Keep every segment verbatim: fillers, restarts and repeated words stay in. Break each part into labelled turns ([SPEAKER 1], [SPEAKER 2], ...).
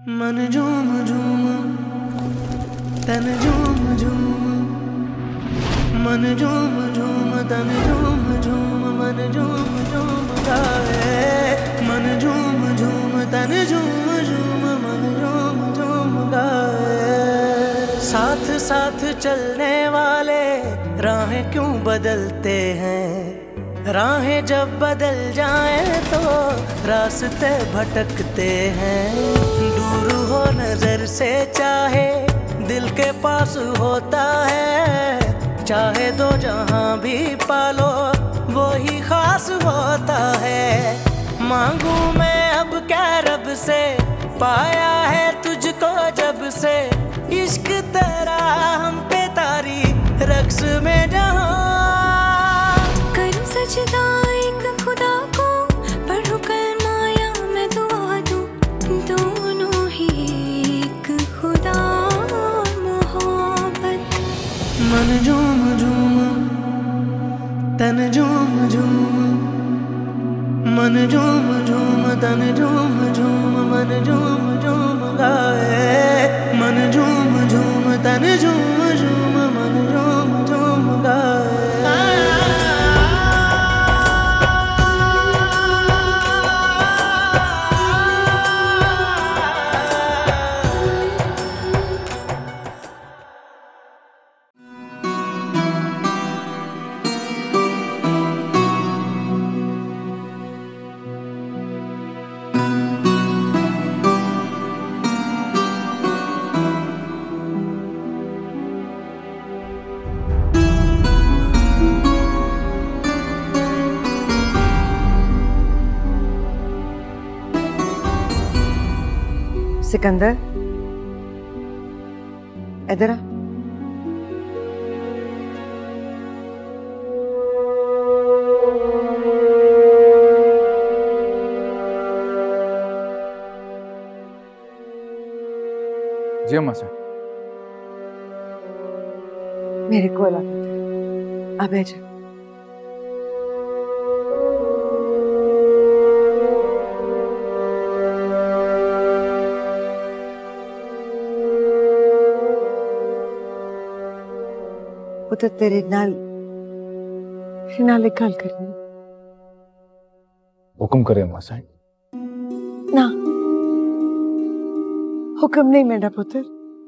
[SPEAKER 1] मन झूम झूम तन झूम झूम, मन झूम झूम तन झूम झूम, मन झूम झूम गाए। मन झूम झूम तन झूम झूम, मन झूम झूम गाए। साथ साथ चलने वाले राहें क्यों बदलते हैं, राहें जब बदल जाएं तो रास्ते भटकते हैं। दूर हो नजर से चाहे दिल के पास होता है, चाहे दो जहां भी पालो वो ही खास होता है। मांगू मैं अब क्या रब से, पाया है तुझको जब से, इश्क तेरा हम पे तारी रक्स में जहां।
[SPEAKER 2] करूं सजदा एक खुदा को, पढ़ूं कलमा या मैं दुआ दूं, दोनों ही एक खुदा मोहब्बत।
[SPEAKER 1] मन झूम झूम तन झूम झूम, मन झूम झूम तन झूम झूम, मन झूम झूम गाए। मन झूम झूम तन झूम झूम, मन झूम झूम गाए।
[SPEAKER 3] सिकंदर, इधर आ।
[SPEAKER 4] जी अम्मा से
[SPEAKER 3] मेरे को लगा था अब जा। पुत्र तेरे नाल फिर नाल गल करनी।
[SPEAKER 4] हुक्म करे अम्मा साईं।
[SPEAKER 3] ना हुक्म नहीं मेरा पुत्र,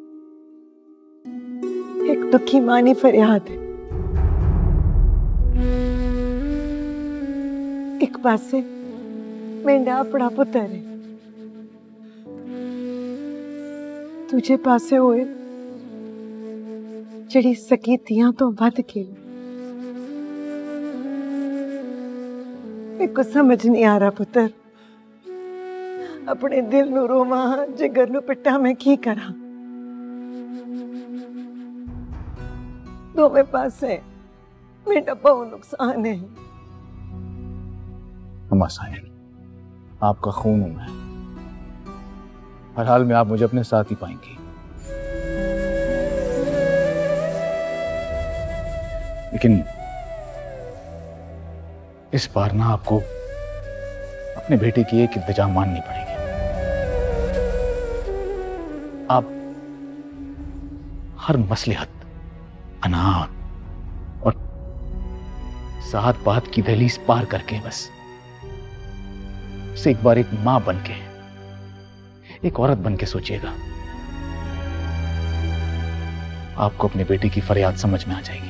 [SPEAKER 3] एक दुखी मानी फरियाद है। एक पासे मेरा अपना पुत्र है, तुझे पासे होए जड़ी सकी तियां तो वध के। मेरे को समझ नहीं आ रहा पुत्र, अपने दिल नू रोवा जिगर नू पिटा मैं की करा। दोवें पासे मेरा बहुत नुकसान है।
[SPEAKER 4] अम्मा साईं, आपका खून हूं मैं, हर हाल में आप मुझे अपने साथ ही पाएंगी। लेकिन इस बार ना आपको अपने बेटे की एक इल्तिजा माननी पड़ेगी। आप हर मसलहत, अनाथ और सात बात की दहलीज पार करके बस से एक बार एक मां बन के, एक औरत बन के सोचिएगा। आपको अपने बेटे की फरियाद समझ में आ जाएगी।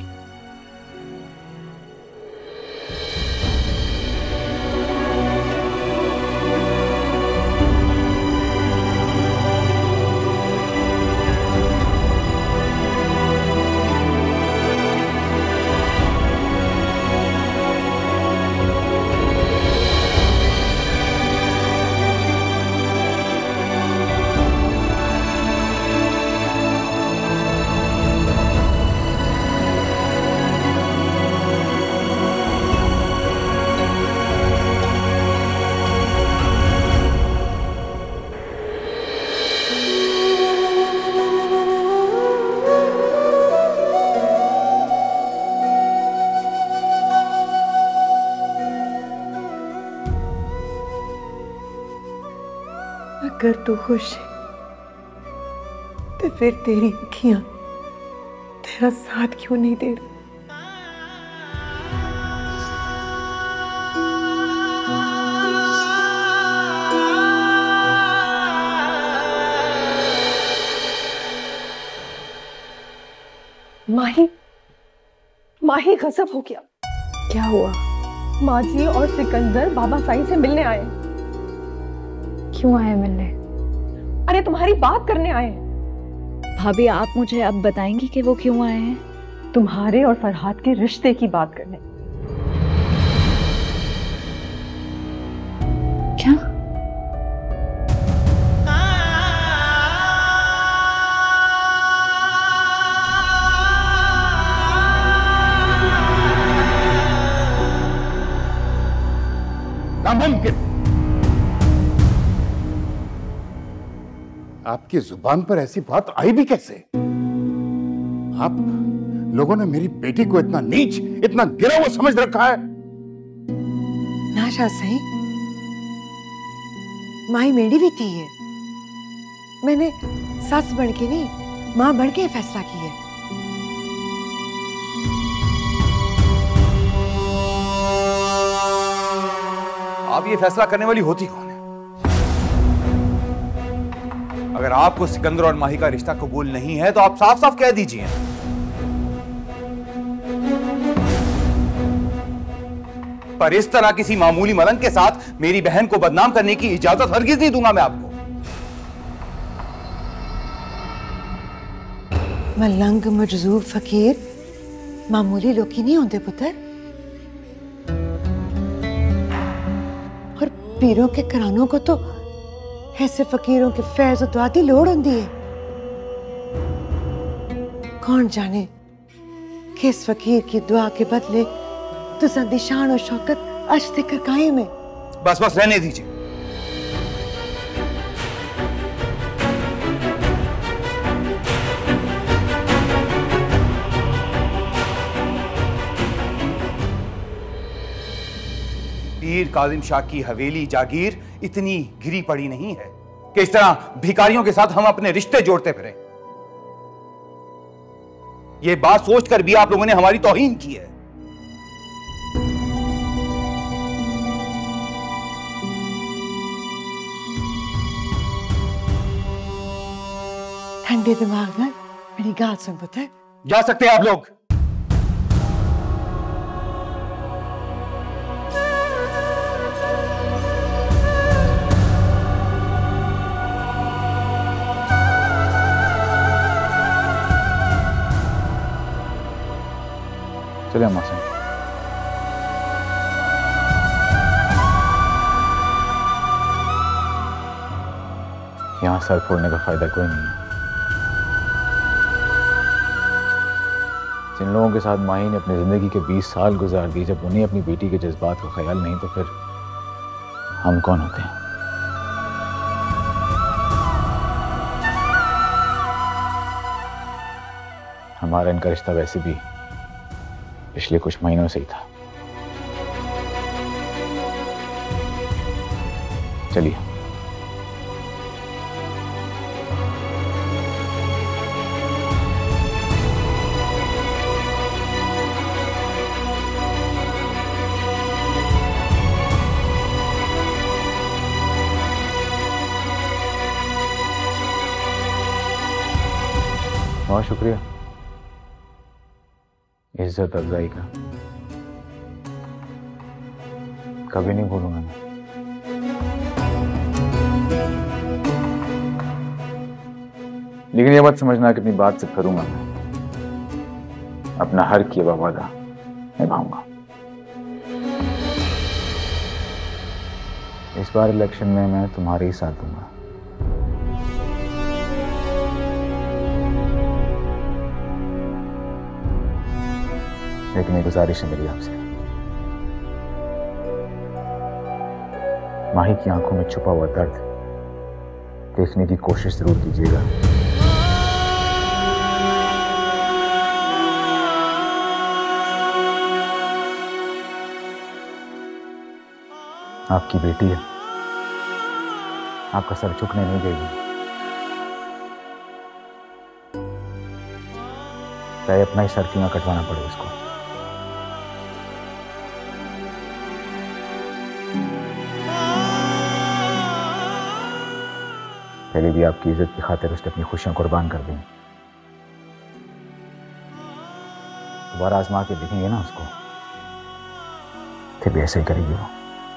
[SPEAKER 3] अगर तू खुश है तो फिर तेरी अखियां तेरा साथ क्यों नहीं दे रही?
[SPEAKER 5] माही, माही गजब हो गया।
[SPEAKER 3] क्या हुआ?
[SPEAKER 5] माजी और सिकंदर बाबा साईं से मिलने आए।
[SPEAKER 6] क्यों आए मिलने?
[SPEAKER 5] अरे तुम्हारी बात करने आए।
[SPEAKER 6] भाभी आप मुझे अब बताएंगी कि वो क्यों आए हैं?
[SPEAKER 5] तुम्हारे और फरहाद के रिश्ते की बात करने।
[SPEAKER 6] क्या?
[SPEAKER 7] नामुमकिन। आपकी जुबान पर ऐसी बात आई भी कैसे? आप लोगों ने मेरी बेटी को इतना नीच, इतना गिरा हुआ समझ रखा है।
[SPEAKER 3] ना शाह सही, माई मेरी भी थी है। मैंने सास बन के नहीं, मां बन के फैसला किया है।
[SPEAKER 8] आप ये फैसला करने वाली होती कौन है? अगर आपको सिकंदर और माही का रिश्ता कबूल नहीं है तो आप साफ साफ कह दीजिए। पर इस तरह किसी मामूली मलंग के साथ मेरी बहन को बदनाम करने की इजाजत हरगिज नहीं दूंगा मैं आपको।
[SPEAKER 3] मलंग, मजजूब, फकीर मामूली लोग ही नहीं होते पुत्र। और पीरों के करानों को तो ऐसे फकीरों के फैज और दुआ दी लोड़ होती है। कौन जाने किस फकीर की दुआ के बदले तुसा दी शान और शौकत आज तक कायम है।
[SPEAKER 8] बस बस रहने दीजिए। पीर काजिम शाह की हवेली जागीर इतनी गिरी पड़ी नहीं है कि इस तरह भिखारियों के साथ हम अपने रिश्ते जोड़ते फिरें। यह बात सोचकर भी आप लोगों ने हमारी तौहीन की है।
[SPEAKER 3] ठंडे दिमाग में मेरी गाल सुन पुत्र।
[SPEAKER 8] जा सकते हैं आप लोग।
[SPEAKER 4] चलिए अम्मा से। यहां सर फोड़ने का फायदा कोई नहीं है। जिन लोगों के साथ माही ने अपनी जिंदगी के बीस साल गुजार दिए, जब उन्हें अपनी बेटी के जज्बात का ख्याल नहीं तो फिर हम कौन होते हैं? हमारा इनका रिश्ता वैसे भी पिछले कुछ महीनों से ही था। चलिए। बहुत शुक्रिया इज्जत अफजाई का, कभी नहीं भूलूंगा मैं। लेकिन ये मत समझना कि अपनी बात से करूंगा मैं। अपना हर किया हुआ वादा निभाऊंगा। इस बार इलेक्शन में मैं तुम्हारे ही साथ दूंगा। लेकिन एक गुजारिश है मेरी आपसे, माही की आंखों में छुपा हुआ दर्द देखने की कोशिश जरूर कीजिएगा। आपकी बेटी है, आपका सर झुकने नहीं देगी। चाहे अपना ही सर क्यों ना कटवाना पड़े इसको। पहले भी आपकी इज्जत की खातिर उसने अपनी खुशियां कुर्बान कर दी, दोबारा आजमा के देखेंगे ना उसको, फिर भी ऐसे ही करेगी वो।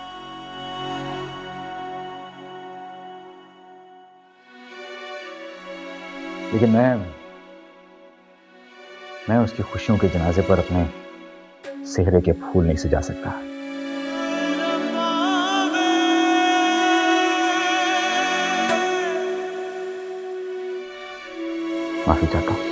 [SPEAKER 4] लेकिन मैं मैं उसकी खुशियों के जनाजे पर अपने सेहरे के फूल नहीं सजा सकता। माफी चाहता हूं।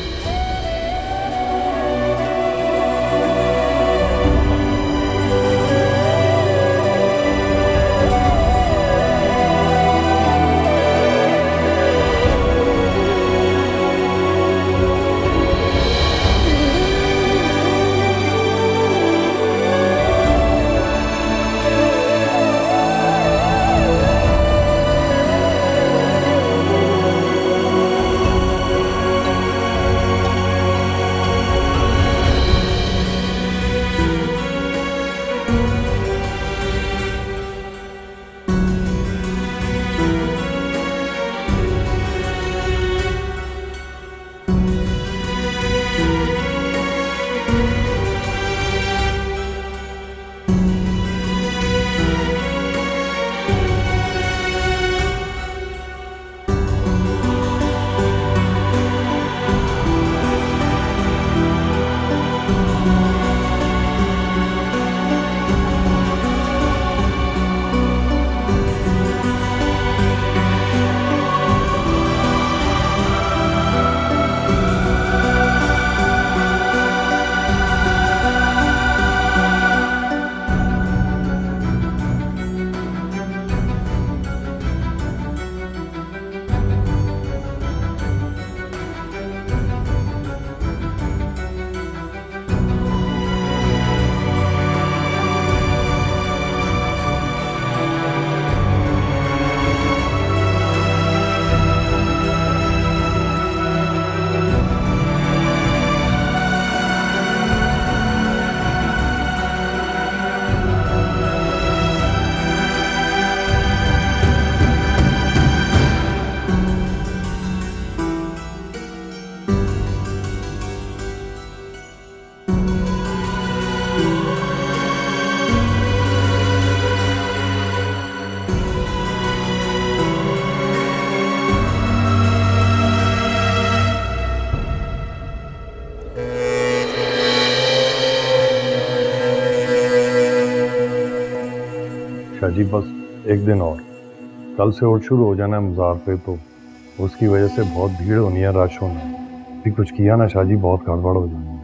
[SPEAKER 9] जी बस एक दिन और, कल से और शुरू हो जाना है मज़ार पे, तो उसकी वजह से बहुत भीड़ होनी है, रश होना है। भी कुछ किया ना शाहजी, बहुत गड़बड़ हो जानी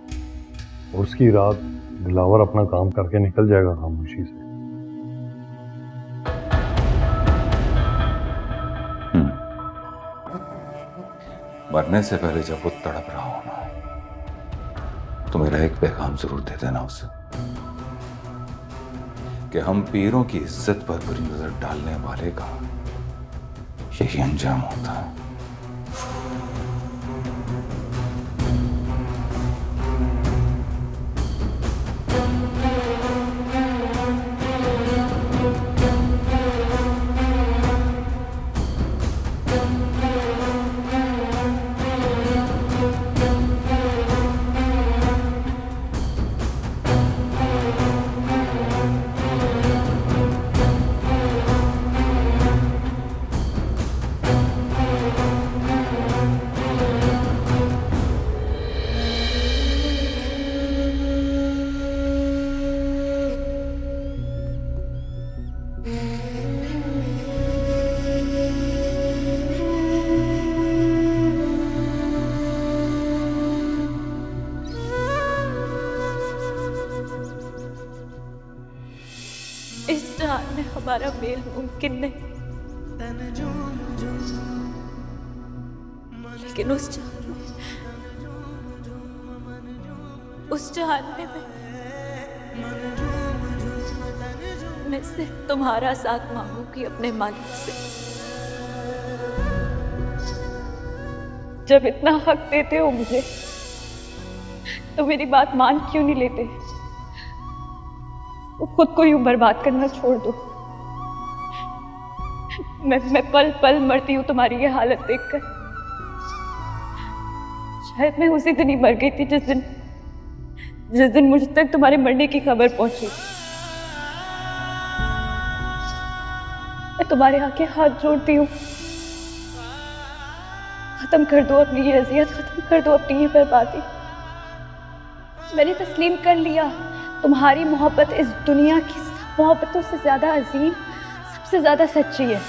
[SPEAKER 9] है। और उसकी रात दिलावर अपना काम करके निकल जाएगा खामोशी से।
[SPEAKER 10] मरने से पहले जब वो तड़प रहा हो ना, तो मेरा एक पैगाम जरूर दे देना उसे कि हम पीरों की इज्जत पर बुरी नजर डालने वाले का यही अंजाम होता है।
[SPEAKER 6] इस जहान में हमारा मेल मुमकिन नहीं, लेकिन उस जहान में उस जहान में मैं मैं सिर्फ तुम्हारा साथ मांगूंगी अपने मालिक से। जब इतना हक देते हो मुझे तो मेरी बात मान क्यों नहीं लेते? वो खुद को यूं बर्बाद करना छोड़ दो। मैं मैं पल पल मरती हूँ तुम्हारी ये हालत देखकर। शायद मैं उसी दिन ही मर गई थी जिस दिन जिस दिन मुझ तक तुम्हारे मरने की खबर पहुंची। मैं तुम्हारे आगे हाथ जोड़ती हूँ, खत्म कर दो अपनी ये अजियत, खत्म कर दो अपनी ये बर्बादी। मैंने तस्लीम कर लिया, तुम्हारी मोहब्बत इस दुनिया की सब मोहब्बतों से ज्यादा अजीम, सबसे ज्यादा सच्ची है।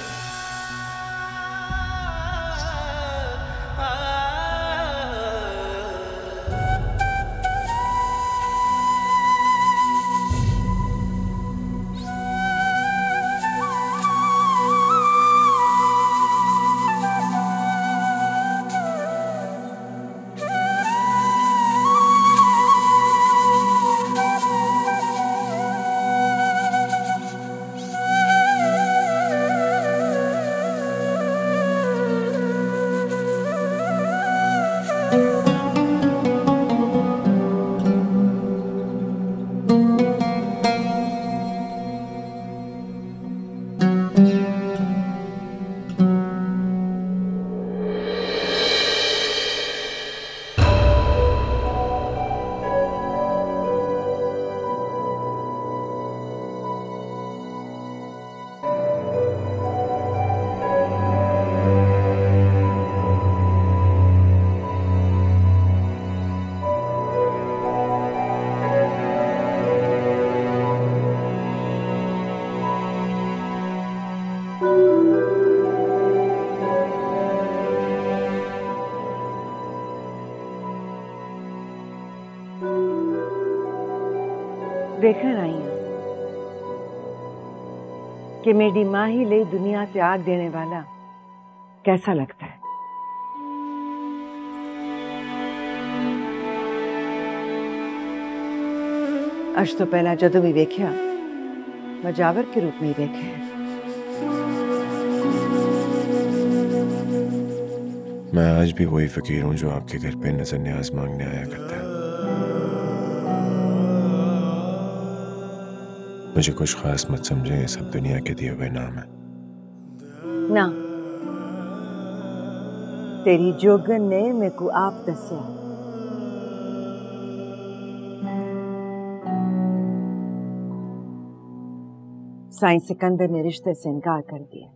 [SPEAKER 3] देखण आई हूं कि मेरी मां ही ले दुनिया त्याग देने वाला कैसा लगता है। अज तो पहला जदों भी वेख्या मजावर के रूप में ही वेख्या है।
[SPEAKER 11] मैं आज भी वही फकीर हूं जो आपके घर पे नजर न्याज मांगने आया करता है। मुझे कुछ खास मत समझे, ये सब दुनिया के दिए हुए नाम है।
[SPEAKER 3] ना, तेरी जोगन ने मेरे को आप दसिया। साईं सिकंदर ने रिश्ते से इनकार कर दिया।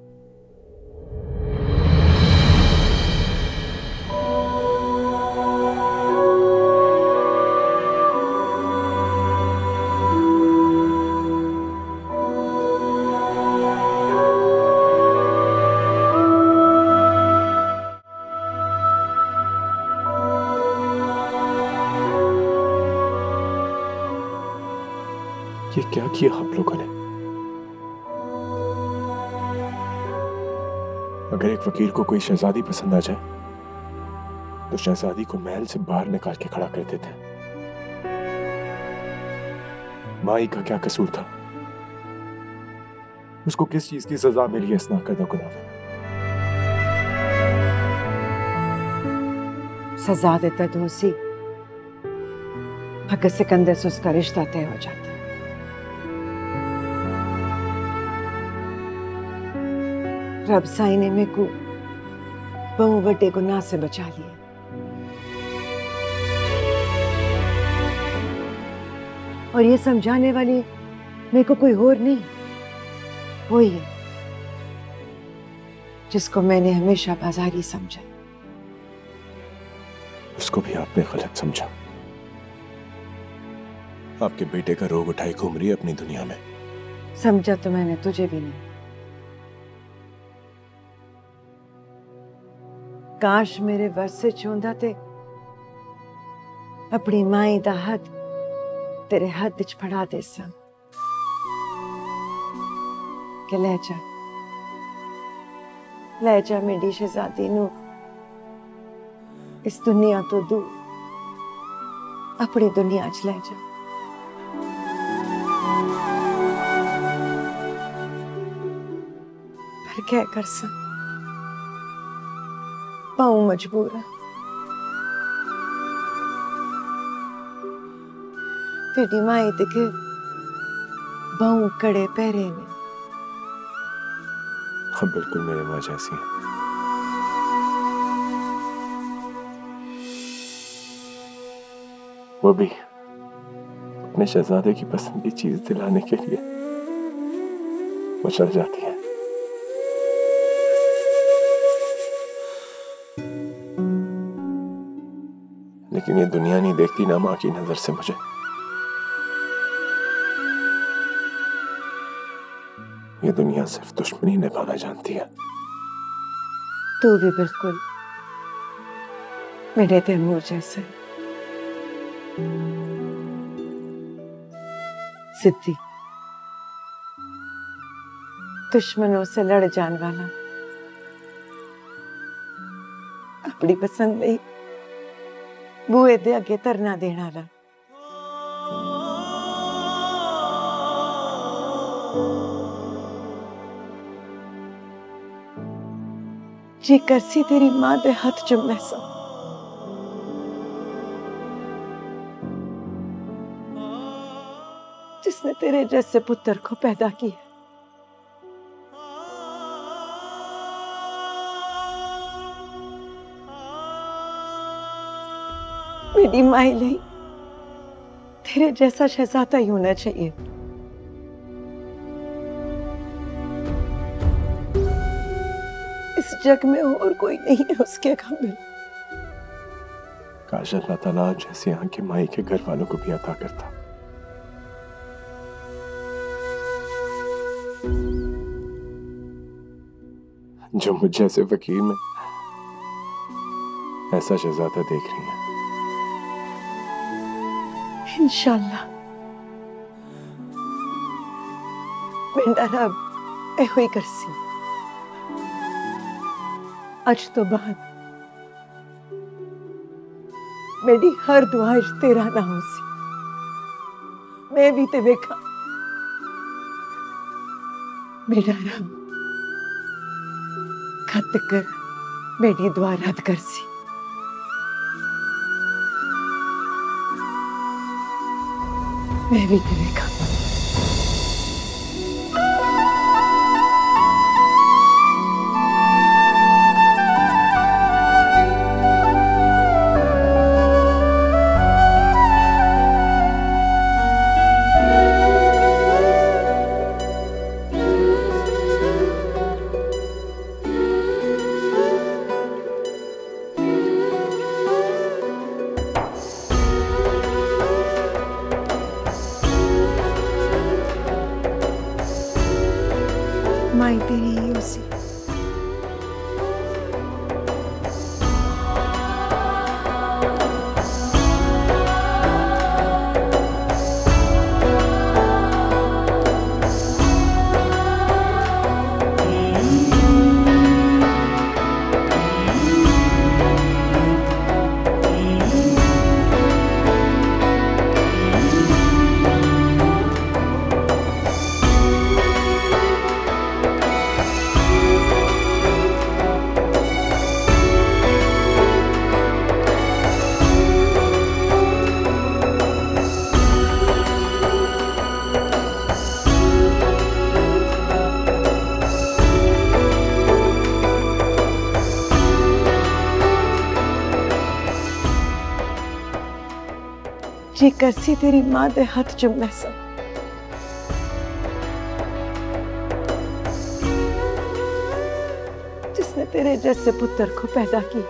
[SPEAKER 11] ये क्या किया आप लोगों ने? अगर एक वकील को कोई शहजादी पसंद आ जाए तो शहजादी को महल से बाहर निकाल के खड़ा कर देते हैं। माई का क्या कसूर था? उसको किस चीज की सजा मिली है इस नाकर्दा गुनाह में?
[SPEAKER 3] सजा देता तो उसी अगर सिकंदर से उसका रिश्ता तय हो जाता। रब साईं ने मेरे को बहु बड़े गुनाह से बचा लिया। और ये समझाने वाली मेरे को कोई और नहीं, वही है जिसको मैंने हमेशा बाजारी समझा।
[SPEAKER 11] उसको भी आपने गलत समझा। आपके बेटे का रोग उठाई घूम रही है अपनी दुनिया में।
[SPEAKER 3] समझा तो मैंने तुझे भी नहीं। काश मेरे बस से चूंदा ते अपनी माई दा हथ तेरे हाथ विच फड़ा दे सा कि ले जा ले जा मेरी शहजादी नू इस दुनिया तो दूर अपनी दुनिया च ले जा। पर क्या कर सा, पाऊं मजबूर है। तेरी माई दिखे बहु कड़े पैरे में।
[SPEAKER 11] हाँ बिल्कुल मेरी माँ जैसी है। वो भी अपने शहजादे की पसंद की चीज दिलाने के लिए वो चल जाती है। लेकिन ये दुनिया नहीं देखती ना माँ की नजर से मुझे। ये दुनिया सिर्फ दुश्मनी निभाना जानती है।
[SPEAKER 3] तू भी बिल्कुल मेरे तैमूर जैसे। सिद्धि दुश्मनों से लड़ जाने वाला, अपनी पसंद नहीं बुए दे अगे धरना देने वाला। जी करसी तेरी मां दे हाथ चुमने सा, जिसने तेरे जैसे पुत्र को पैदा किया। मेरी माई ली तेरे जैसा शहजादा ही होना चाहिए। इस जग में और कोई नहीं है उसके काबिल।
[SPEAKER 11] काश अल्लाह ताला जैसी आंखें माई के घर वालों को भी अता करता। जो मुझ जैसे फकीर में ऐसा शहजादा देख रही है।
[SPEAKER 3] इंशाल्लाह मेरा रब ए हुई करसी। आज तो बाद मेरी हर दुआ तेरा ना हो सी। मैं भी ते देखा मेरा रब खत कर मेरी दुआ रद्द कर सी। मैं भी ते देखा। माई तेरी ही उसी। जी करसी तेरी मां दे हाथ चुमने सा। जिसने तेरे जैसे पुत्र को पैदा किया।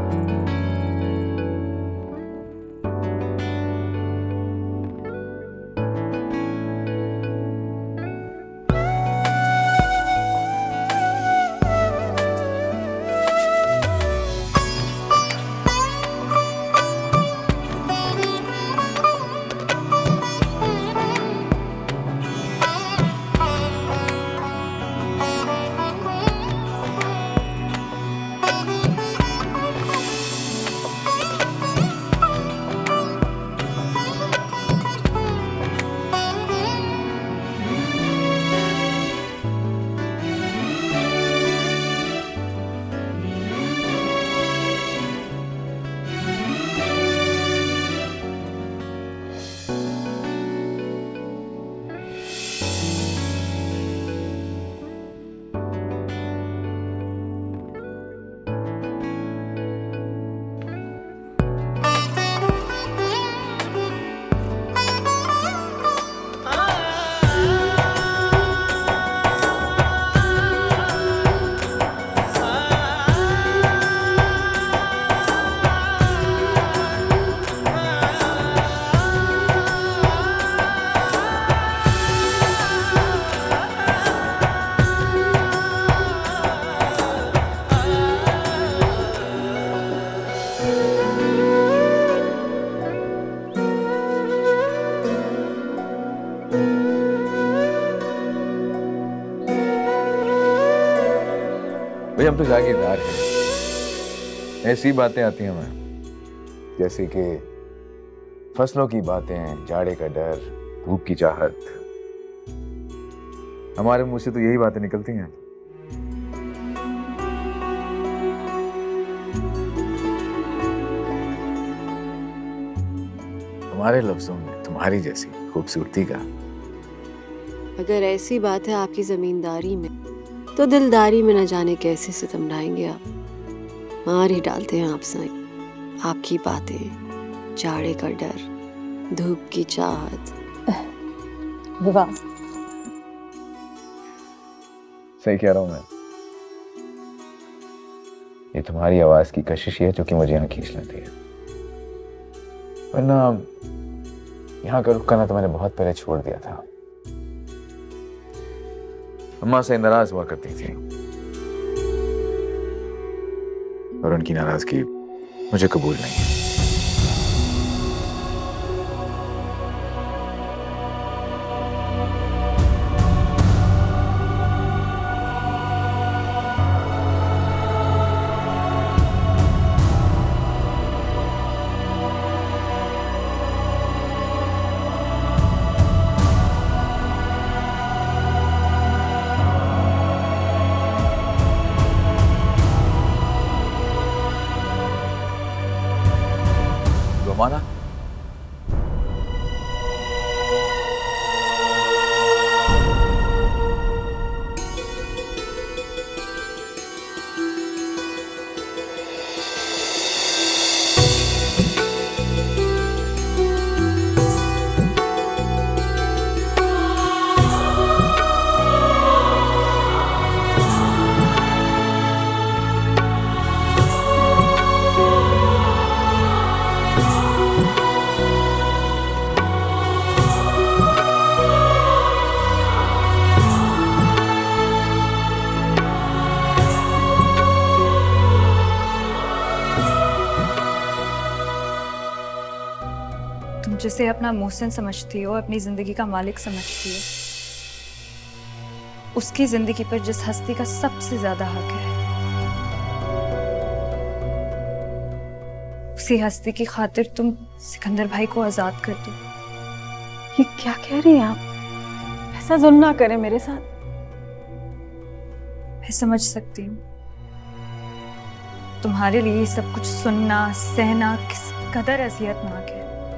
[SPEAKER 4] भाई हम तो जागीरदार हैं। ऐसी बातें आती हैं हमें जैसे कि फसलों की बातें, जाड़े का डर, धूप की चाहत। हमारे मुंह से तो यही बातें निकलती हैं। तुम्हारे लफ्जों में तुम्हारी जैसी खूबसूरती का।
[SPEAKER 12] अगर ऐसी बात है आपकी जमींदारी में, तो दिलदारी में न जाने कैसे सितम ढाएंगे आप। मार ही डालते हैं आप साईं। आपकी बातें, जाड़े का डर, धूप की चाहत।
[SPEAKER 5] वाह,
[SPEAKER 4] सही कह रहा हूं मैं। ये तुम्हारी आवाज की कशिश है जो कि मुझे यहाँ खींच लेती है। वरना यहाँ का रुख करना तो मैंने बहुत पहले छोड़ दिया था। अम्मा से नाराज हुआ करती थी और उनकी नाराजगी मुझे कबूल नहीं है। माना
[SPEAKER 6] जिसे अपना मोहसिन समझती हो, अपनी जिंदगी का मालिक समझती हो, उसकी जिंदगी पर जिस हस्ती का सबसे ज्यादा हक है, उसी हस्ती की खातिर तुम सिकंदर भाई को आजाद कर दो।
[SPEAKER 5] ये क्या कह रही हैं आप? ऐसा जुल्म ना करें मेरे साथ।
[SPEAKER 6] मैं समझ सकती हूँ तुम्हारे लिए सब कुछ सुनना सहना किस कदर अजियतनाक है।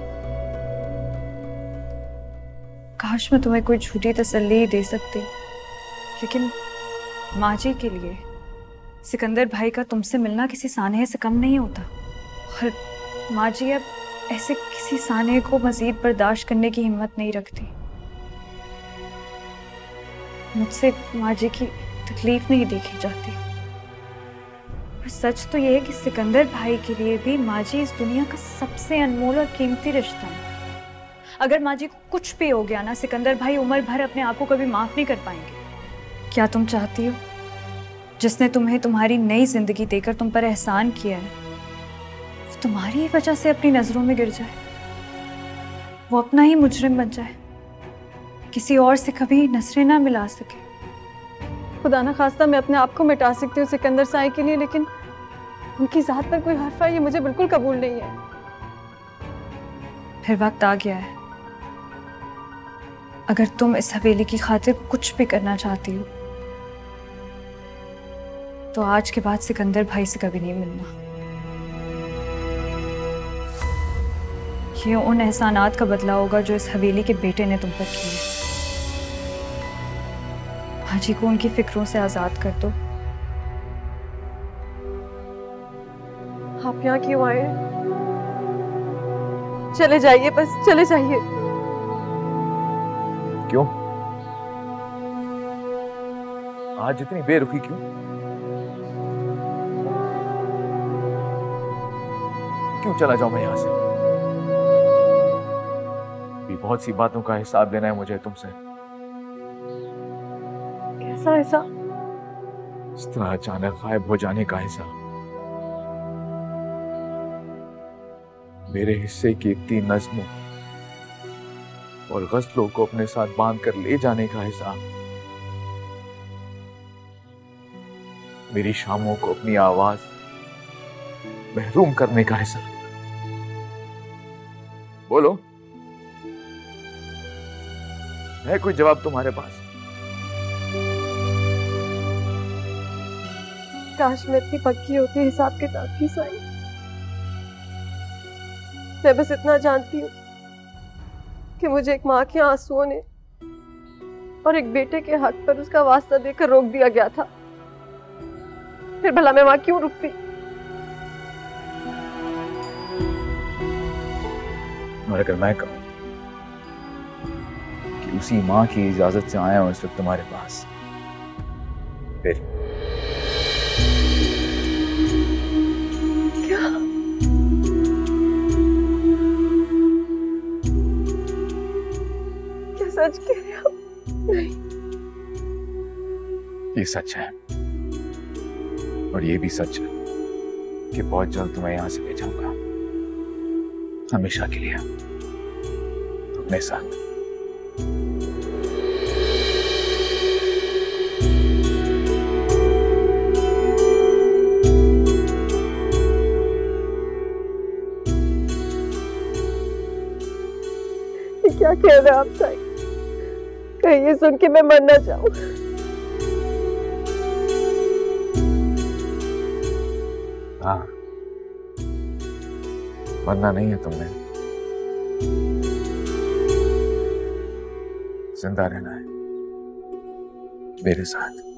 [SPEAKER 6] काश मैं तुम्हें कोई झूठी तसल्ली दे सकती, लेकिन माँ जी के लिए सिकंदर भाई का तुमसे मिलना किसी सानहे से कम नहीं होता। और माँ जी अब ऐसे किसी सानहे को मजीद बर्दाश्त करने की हिम्मत नहीं रखती। मुझसे माँ जी की तकलीफ नहीं देखी जाती। बस सच तो ये है कि सिकंदर भाई के लिए भी माँ जी इस दुनिया का सबसे अनमोल और कीमती रिश्ता है। अगर माँ जी को कुछ भी हो गया ना, सिकंदर भाई उम्र भर अपने आप को कभी माफ नहीं कर पाएंगे। क्या तुम चाहती हो जिसने तुम्हें तुम्हारी नई जिंदगी देकर तुम पर एहसान किया है, वो तुम्हारी ही वजह से अपनी नजरों में गिर जाए, वो अपना ही मुजरिम बन जाए, किसी और से कभी नजरें ना मिला सके?
[SPEAKER 5] खुदा ना खास्ता मैं अपने आप को मिटा सकती हूँ सिकंदर साई के लिए, लेकिन उनकी जात पर कोई हर्फ है ये मुझे बिल्कुल कबूल नहीं है।
[SPEAKER 6] फिर वक्त आ गया है। अगर तुम इस हवेली की खातिर कुछ भी करना चाहती हो तो आज के बाद सिकंदर भाई से कभी नहीं मिलना। ये उन एहसानात का बदला होगा जो इस हवेली के बेटे ने तुम पर किए। हाजी को उनकी फिक्रों से आजाद कर दो।
[SPEAKER 5] आप यहाँ क्यों आए? चले जाइए, बस चले जाइए।
[SPEAKER 4] क्यों? आज इतनी बेरुखी क्यों? क्यों चला जाऊं मैं यहां से? भी बहुत सी बातों का हिसाब लेना है मुझे तुमसे।
[SPEAKER 5] कैसा हिसाब?
[SPEAKER 4] इस तरह अचानक गायब हो जाने का हिसाब, मेरे हिस्से की इतनी नज़्मों और गज़लों को अपने साथ बांध कर ले जाने का हिसाब, मेरी शामों को अपनी आवाज महरूम करने का हिसाब। बोलो, है कोई जवाब तुम्हारे पास?
[SPEAKER 5] काश मैं इतनी पक्की होती हिसाब किताब की साई। मैं बस इतना जानती हूँ कि मुझे एक माँ के आंसुओं ने और एक बेटे के हक पर उसका वास्ता देकर रोक दिया गया था। फिर भला मैं वहां क्यों रुकती?
[SPEAKER 4] और अगर मैं कहूं कि उसी माँ की इजाजत से आया हूं इस वक्त तुम्हारे पास, फिर
[SPEAKER 5] क्या? क्या सच कह रहे हो? नहीं,
[SPEAKER 4] ये सच है। और ये भी सच है कि बहुत जल्द तुम्हें यहां से ले जाऊंगा, हमेशा के लिए अपने साथ।
[SPEAKER 5] ये क्या कह रहे हैं आप साई? कहीं ये सुन के मैं मर ना जाऊं।
[SPEAKER 4] हाँ, मरना नहीं है तुमने, जिंदा रहना है मेरे साथ।